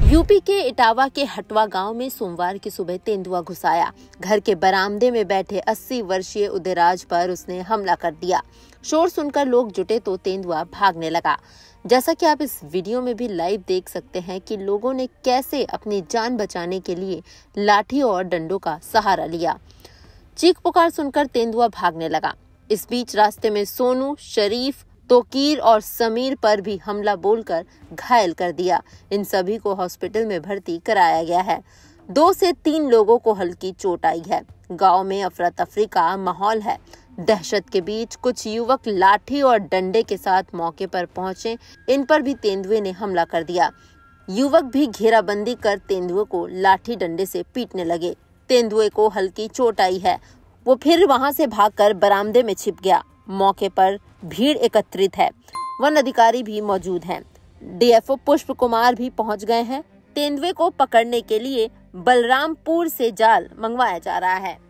UP के इटावा के हटवा गांव में सोमवार की सुबह तेंदुआ घुस आया। घर के बरामदे में बैठे 80 वर्षीय उदयराज पर उसने हमला कर दिया। शोर सुनकर लोग जुटे तो तेंदुआ भागने लगा। जैसा कि आप इस वीडियो में भी लाइव देख सकते हैं कि लोगों ने कैसे अपनी जान बचाने के लिए लाठी और डंडों का सहारा लिया। चीख पुकार सुनकर तेंदुआ भागने लगा। इस बीच रास्ते में सोनू, शरीफ, तोकीर और समीर पर भी हमला बोलकर घायल कर दिया। इन सभी को हॉस्पिटल में भर्ती कराया गया है। 2 से 3 लोगों को हल्की चोट आई है। गांव में अफरा तफरी का माहौल है। दहशत के बीच कुछ युवक लाठी और डंडे के साथ मौके पर पहुंचे। इन पर भी तेंदुए ने हमला कर दिया। युवक भी घेराबंदी कर तेंदुए को लाठी डंडे से पीटने लगे। तेंदुए को हल्की चोट आई है। वो फिर वहां से भागकर बरामदे में छिप गया। मौके पर भीड़ एकत्रित है। वन अधिकारी भी मौजूद हैं। डीएफओ पुष्प कुमार भी पहुंच गए हैं। तेंदुए को पकड़ने के लिए बलरामपुर से जाल मंगवाया जा रहा है।